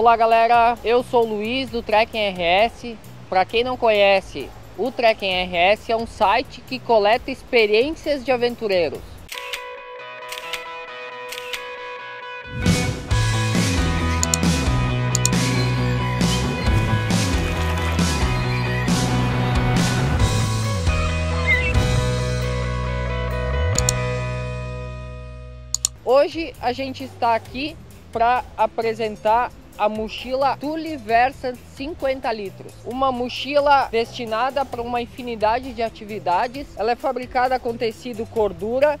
Olá galera, eu sou o Luiz do Trekking RS. Para quem não conhece, o Trekking RS é um site que coleta experiências de aventureiros. Hoje a gente está aqui para apresentar a mochila Thule Versant 50 litros. Uma mochila destinada para uma infinidade de atividades. Ela é fabricada com tecido Cordura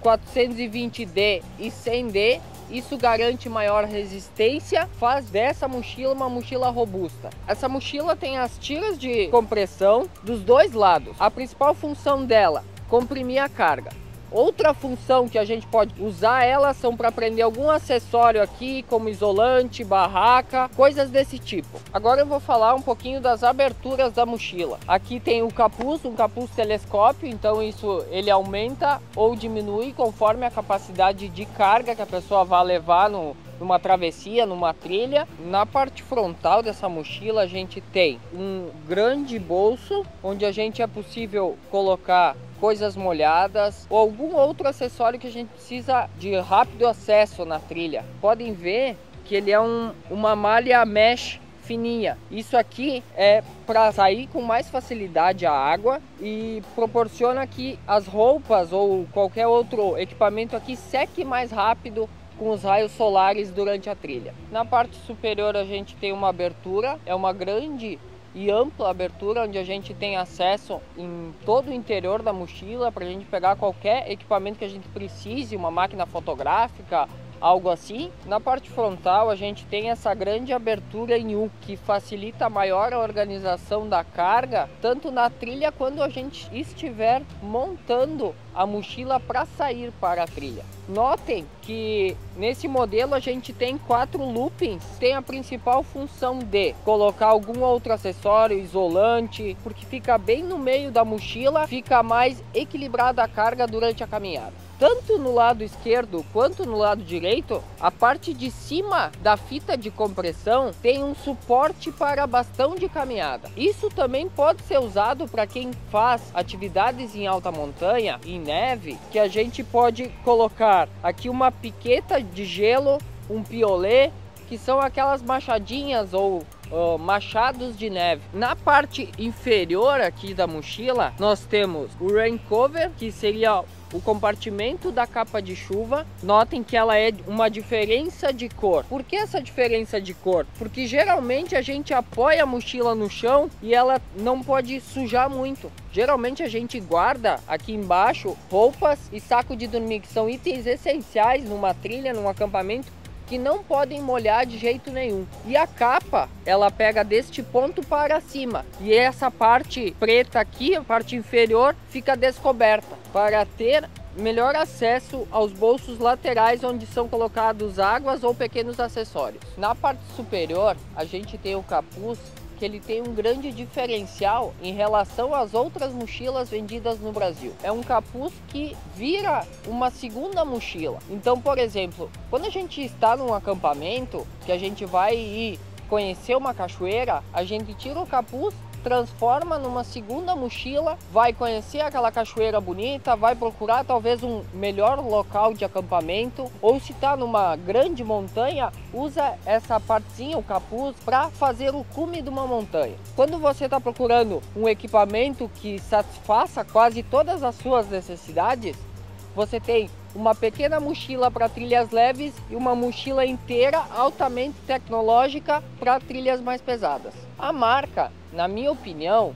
420D e 100D. Isso garante maior resistência, faz dessa mochila uma mochila robusta. Essa mochila tem as tiras de compressão dos dois lados. A principal função dela, comprimir a carga. Outra função que a gente pode usar ela são para prender algum acessório aqui, como isolante, barraca, coisas desse tipo. Agora eu vou falar um pouquinho das aberturas da mochila. Aqui tem o capuz, um capuz telescópio, então isso ele aumenta ou diminui conforme a capacidade de carga que a pessoa vai levar numa travessia, numa trilha. Na parte frontal dessa mochila a gente tem um grande bolso, onde a gente é possível colocar coisas molhadas ou algum outro acessório que a gente precisa de rápido acesso na trilha. Podem ver que ele é uma malha mesh fininha. Isso aqui é para sair com mais facilidade a água e proporciona que as roupas ou qualquer outro equipamento aqui seque mais rápido com os raios solares durante a trilha. Na parte superior a gente tem uma abertura, é uma grande e ampla abertura onde a gente tem acesso em todo o interior da mochila para a gente pegar qualquer equipamento que a gente precise, uma máquina fotográfica, algo assim. Na parte frontal a gente tem essa grande abertura em U que facilita maior a organização da carga, tanto na trilha quando a gente estiver montando a mochila para sair para a trilha. Notem que nesse modelo a gente tem 4 loopings, tem a principal função de colocar algum outro acessório, isolante, porque fica bem no meio da mochila, fica mais equilibrada a carga durante a caminhada. Tanto no lado esquerdo quanto no lado direito, a parte de cima da fita de compressão tem um suporte para bastão de caminhada. Isso também pode ser usado para quem faz atividades em alta montanha, em neve, que a gente pode colocar aqui uma piqueta de gelo, um piolê, que são aquelas machadinhas ou machados de neve. Na parte inferior aqui da mochila, nós temos o rain cover, que seria o compartimento da capa de chuva. Notem que ela é uma diferença de cor. Por que essa diferença de cor? Porque geralmente a gente apoia a mochila no chão e ela não pode sujar muito. Geralmente a gente guarda aqui embaixo roupas e saco de dormir, que são itens essenciais numa trilha, num acampamento, que não podem molhar de jeito nenhum. E a capa, ela pega deste ponto para cima. E essa parte preta aqui, a parte inferior, fica descoberta para ter melhor acesso aos bolsos laterais onde são colocados águas ou pequenos acessórios. Na parte superior, a gente tem o capuz, que ele tem um grande diferencial em relação às outras mochilas vendidas no Brasil. É um capuz que vira uma segunda mochila. Então, por exemplo, quando a gente está num acampamento, que a gente vai ir conhecer uma cachoeira, a gente tira o capuz, transforma numa segunda mochila, vai conhecer aquela cachoeira bonita, vai procurar talvez um melhor local de acampamento, ou se está numa grande montanha, usa essa partezinha, o capuz, para fazer o cume de uma montanha. Quando você está procurando um equipamento que satisfaça quase todas as suas necessidades, você tem uma pequena mochila para trilhas leves e uma mochila inteira altamente tecnológica para trilhas mais pesadas. A marca, na minha opinião,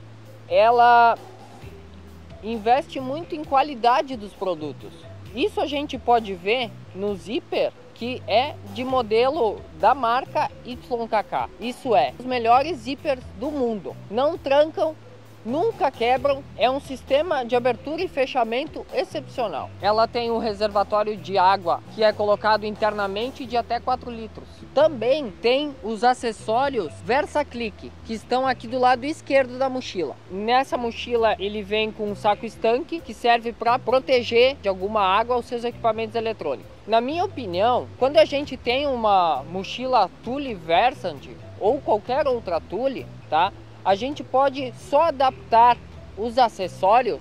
ela investe muito em qualidade dos produtos. Isso a gente pode ver no zíper, que é de modelo da marca YKK. Isso é, os melhores zíperes do mundo. Não trancam, nunca quebram, é um sistema de abertura e fechamento excepcional. Ela tem um reservatório de água que é colocado internamente de até 4 litros. Também tem os acessórios VersaClick, que estão aqui do lado esquerdo da mochila. Nessa mochila ele vem com um saco estanque que serve para proteger de alguma água os seus equipamentos eletrônicos. Na minha opinião, quando a gente tem uma mochila Thule Versant ou qualquer outra Thule, tá? A gente pode só adaptar os acessórios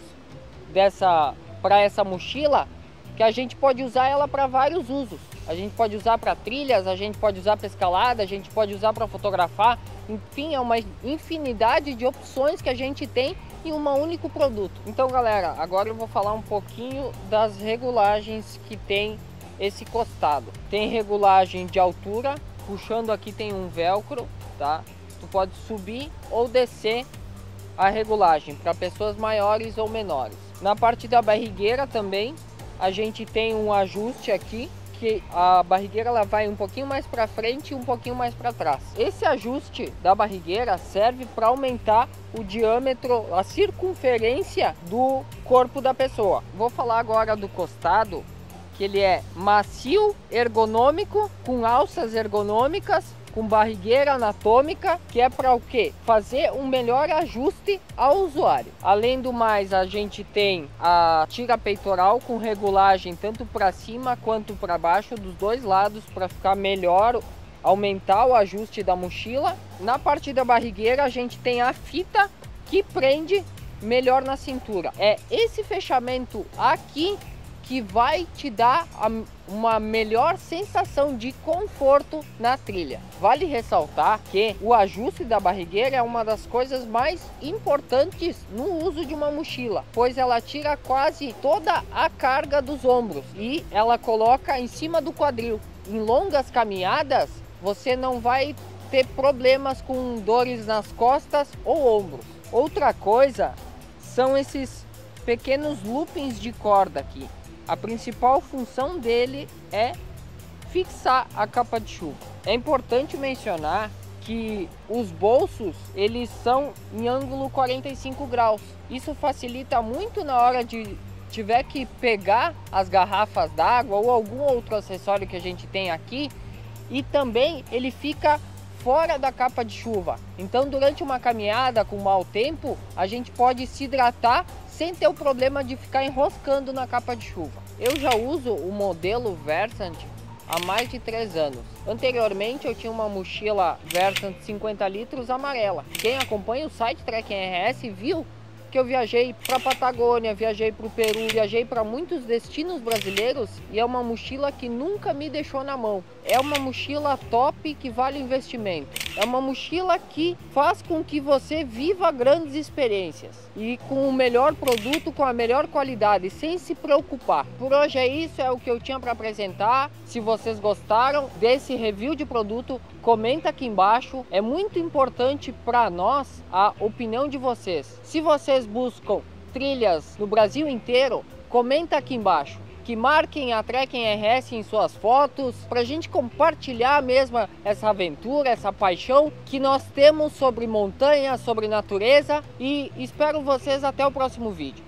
para essa mochila, que a gente pode usar ela para vários usos. A gente pode usar para trilhas, a gente pode usar para escalada, a gente pode usar para fotografar. Enfim, é uma infinidade de opções que a gente tem em um único produto. Então, galera, agora eu vou falar um pouquinho das regulagens que tem esse costado. Tem regulagem de altura, puxando aqui tem um velcro, tá? Tu pode subir ou descer a regulagem para pessoas maiores ou menores. Na parte da barrigueira também a gente tem um ajuste aqui, que a barrigueira ela vai um pouquinho mais para frente e um pouquinho mais para trás. Esse ajuste da barrigueira serve para aumentar o diâmetro, a circunferência do corpo da pessoa. Vou falar agora do costado, que ele é macio, ergonômico, com alças ergonômicas, com barrigueira anatômica, que é para o quê? Fazer um melhor ajuste ao usuário. Além do mais, a gente tem a tira peitoral com regulagem tanto para cima quanto para baixo, dos dois lados, para ficar melhor, aumentar o ajuste da mochila. Na parte da barrigueira a gente tem a fita que prende melhor na cintura. É esse fechamento aqui que vai te dar uma melhor sensação de conforto na trilha. Vale ressaltar que o ajuste da barrigueira é uma das coisas mais importantes no uso de uma mochila, pois ela tira quase toda a carga dos ombros e ela coloca em cima do quadril. Em longas caminhadas, você não vai ter problemas com dores nas costas ou ombros. Outra coisa são esses pequenos loopings de corda aqui. A principal função dele é fixar a capa de chuva. É importante mencionar que os bolsos eles são em ângulo 45 graus. Isso facilita muito na hora de tiver que pegar as garrafas d'água ou algum outro acessório que a gente tem aqui. E também ele fica fora da capa de chuva. Então, durante uma caminhada com mau tempo, a gente pode se hidratar sem ter o problema de ficar enroscando na capa de chuva. Eu já uso o modelo Versant há mais de 3 anos. Anteriormente eu tinha uma mochila Versant 50 litros amarela. Quem acompanha o site Trekking RS viu que eu viajei para Patagônia, viajei para o Peru, viajei para muitos destinos brasileiros e é uma mochila que nunca me deixou na mão. É uma mochila top que vale investimento. É uma mochila que faz com que você viva grandes experiências e com o melhor produto, com a melhor qualidade, sem se preocupar. Por hoje é isso, é o que eu tinha para apresentar. Se vocês gostaram desse review de produto, comenta aqui embaixo. É muito importante para nós a opinião de vocês. Se vocês buscam trilhas no Brasil inteiro, comenta aqui embaixo. Que marquem a Trekking RS em suas fotos, para a gente compartilhar mesmo essa aventura, essa paixão que nós temos sobre montanha, sobre natureza. E espero vocês até o próximo vídeo.